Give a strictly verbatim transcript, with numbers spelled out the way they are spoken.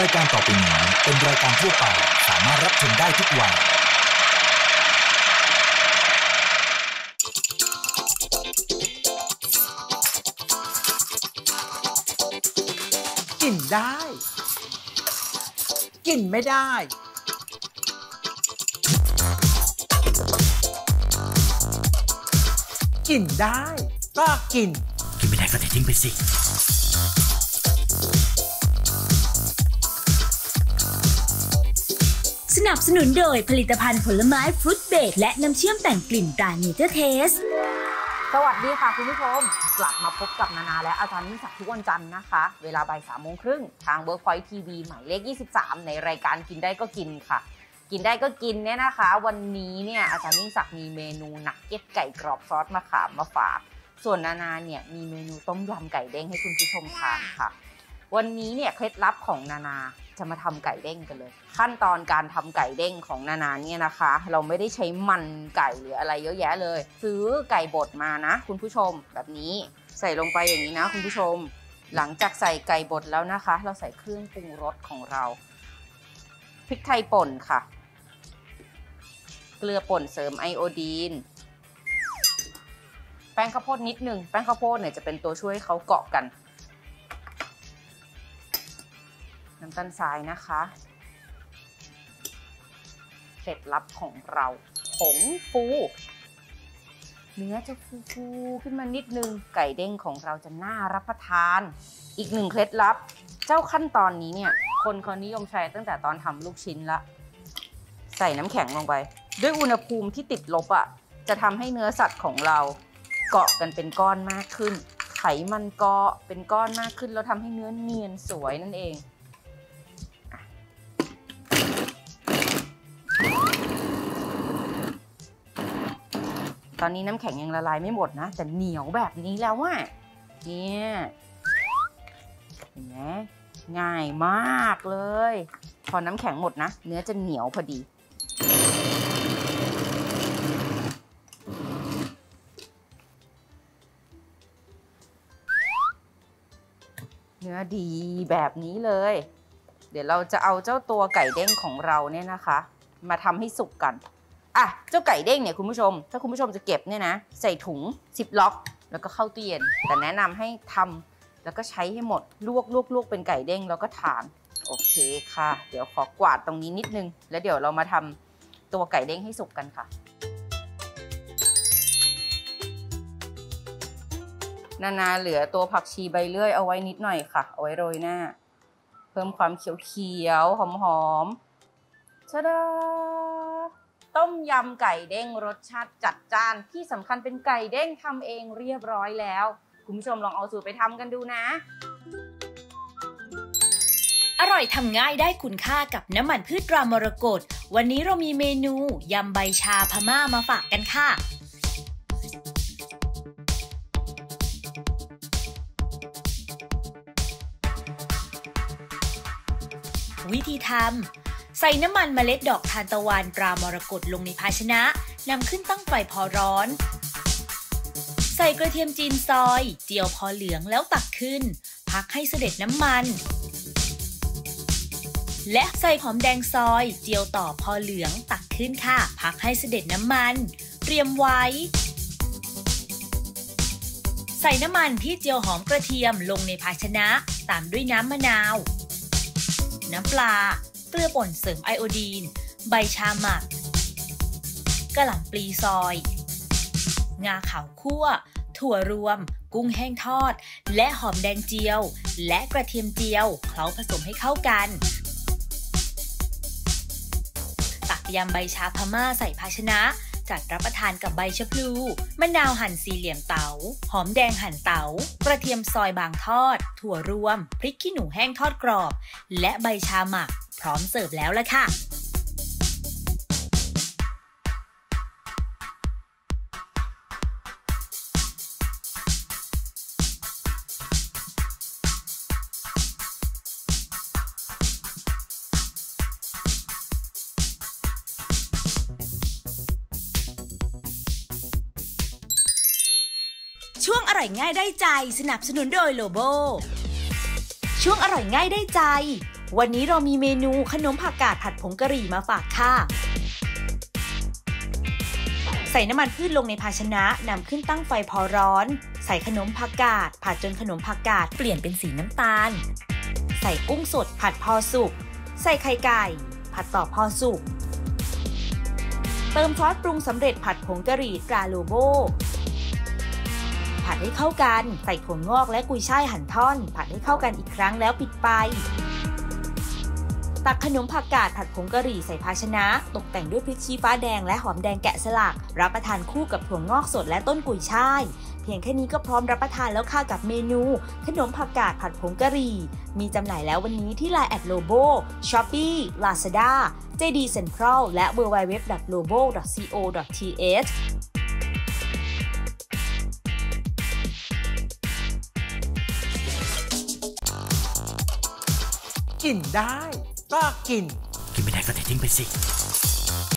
รายการต่อไปนี้เป็นรายการทั่วไปสามารถรับชมได้ทุกวัยกินได้กินไม่ได้กินได้ก็กินกินไม่ได้ก็ทิ้งไปสิสนับสนุนโดยผลิตภัณฑ์ผลไม้ฟรุตเบรดและน้ำเชื่อมแต่งกลิ่นตราเนเจอร์เทสสวัสดีค่ะคุณผู้ชมกลับมาพบกับนานาและอาจารย์นิสักทุกวันจันทร์นะคะเวลาบ่ายสามโมงครึ่งทาง Workpoint ที วี หมายเลขยี่สิบสามในรายการกินได้ก็กินค่ะกินได้ก็กินเนี่ยนะคะวันนี้เนี่ยอาจารย์นิสักมีเมนูนักเก็ตไก่กรอบซอสมะขามมาฝากส่วนนานาเนี่ยมีเมนูต้มยำไก่เด้งให้คุณผู้ชมทานค่ะวันนี้เนี่ยเคล็ดลับของนานาจะมาทำไก่เด้งกันเลยขั้นตอนการทำไก่เด้งของนานาเนี่ยนะคะเราไม่ได้ใช้มันไก่หรืออะไรเยอะแยะเลยซื้อไก่บดมานะคุณผู้ชมแบบนี้ใส่ลงไปอย่างนี้นะคุณผู้ชมหลังจากใส่ไก่บดแล้วนะคะเราใส่เครื่องปรุงรสของเราพริกไทยป่นค่ะเกลือป่นเสริมไอโอดีนแป้งข้าวโพดนิดนึงแป้งข้าวโพดเนี่ยจะเป็นตัวช่วยเขาเกาะกันน้ำตาลทรายนะคะเคล็ดลับของเราผงฟูเนื้อจะฟูๆขึ้นมานิดนึงไก่เด้งของเราจะน่ารับประทานอีกหนึ่งเคล็ดลับเจ้าขั้นตอนนี้เนี่ยคนเขานิยมใช้ตั้งแต่ตอนทำลูกชิ้นละใส่น้ำแข็งลงไปด้วยอุณหภูมิที่ติดลบอ่ะจะทำให้เนื้อสัตว์ของเราเกาะกันเป็นก้อนมากขึ้นไขมันเกาะเป็นก้อนมากขึ้นแล้วทำให้เนื้อเนียนสวยนั่นเองตอนนี้น้ำแข็งยังละลายไม่หมดนะแต่เหนียวแบบนี้แล้วว่ะเนี่ยเห็นไหมง่ายมากเลยพอน้ำแข็งหมดนะเนื้อจะเหนียวพอดีเนื้อดีแบบนี้เลยเดี๋ยวเราจะเอาเจ้าตัวไก่เด้งของเราเนี่ยนะคะมาทำให้สุกกันอ่ะเจ้าไก่เด้งเนี่ยคุณผู้ชมถ้าคุณผู้ชมจะเก็บเนี่ยนะใส่ถุงซิปล็อกแล้วก็เข้าตู้เย็นแต่แนะนำให้ทำแล้วก็ใช้ให้หมดลวกลวกลวกเป็นไก่เด้งแล้วก็ทานโอเคค่ะเดี๋ยวขอกวาดตรงนี้นิดนึงแล้วเดี๋ยวเรามาทำตัวไก่เด้งให้สุกกันค่ะนานาเหลือตัวผักชีใบเลื่อยเอาไว้นิดหน่อยค่ะเอาไว้โรยหน้าเพิ่มความเขียวๆหอมๆชะดาต้มยำไก่เด้งรสชาติจัดจ้านที่สำคัญเป็นไก่เด้งทำเองเรียบร้อยแล้วคุณผู้ชมลองเอาสูตรไปทำกันดูนะอร่อยทำง่ายได้คุณค่ากับน้ำมันพืชตรามรกตวันนี้เรามีเมนูยำใบชาพม่ามาฝากกันค่ะวิธีทำใส่น้ำมันเมล็ดดอกทานตะวันตรามรกตลงในภาชนะนำขึ้นตั้งไฟพอร้อนใส่กระเทียมจีนซอยเจียวพอเหลืองแล้วตักขึ้นพักให้เสด็จน้ำมันและใส่หอมแดงซอยเจียวต่อพอเหลืองตักขึ้นค่ะพักให้เสด็จน้ำมันเตรียมไว้ใส่น้ำมันที่เจียวหอมกระเทียมลงในภาชนะตามด้วยน้ำมะนาวน้ำปลาเกลือป่นเสริมไอโอดีนใบชาหมักกะหล่ำปลีซอยงาขาวคั่วถั่วรวมกุ้งแห้งทอดและหอมแดงเจียวและกระเทียมเจียวเคล้าผสมให้เข้ากันตักยำใบชาพม่าใส่ภาชนะจัดรับประทานกับใบชะพลูมะนาวหั่นสี่เหลี่ยมเต๋าหอมแดงหั่นเต๋ากระเทียมซอยบางทอดถั่วรวมพริกขี้หนูแห้งทอดกรอบและใบชาหมักพร้อมเสิร์ฟแล้วล่ะค่ะช่วงอร่อยง่ายได้ใจสนับสนุนโดยโลโบช่วงอร่อยง่ายได้ใจวันนี้เรามีเมนูขนมผักกาดผัดผงกะหรี่มาฝากค่ะใส่น้ำมันพืชลงในภาชนะนำขึ้นตั้งไฟพอร้อนใส่ขนมผักกาดผัดจนขนมผักกาดเปลี่ยนเป็นสีน้ำตาลใส่กุ้งสดผัดพอสุกใส่ไข่ไก่ผัดต่อพอสุกเติมซอสปรุงสำเร็จผัดผงกะหรี่ตราโลโบผัดให้เข้ากันใส่ถั่วงอกและกุยช่ายหั่นท่อนผัดให้เข้ากันอีกครั้งแล้วปิดไฟตักขนมผักกาดผัดผงกะหรี่ใส่ภาชนะตกแต่งด้วยพริกชี้ฟ้าแดงและหอมแดงแกะสลักรับประทานคู่กับถั่วงอกสดและต้นกุยช่ายเพียงแค่นี้ก็พร้อมรับประทานแล้วค่ะกับเมนูขนมผักกาดผัดผงกะหรี่มีจำหน่ายแล้ววันนี้ที่ ไลน์ แอท โลโบ ช้อปปี้ ลาซาด้า เจ ดี Central และ ดับเบิลยู ดับเบิลยู ดับเบิลยู ดอท โลโบ ดอท ซี โอ ดอท ที เอชกินได้ ก็กินกินไม่ได้ก็เททิ้งไปสิ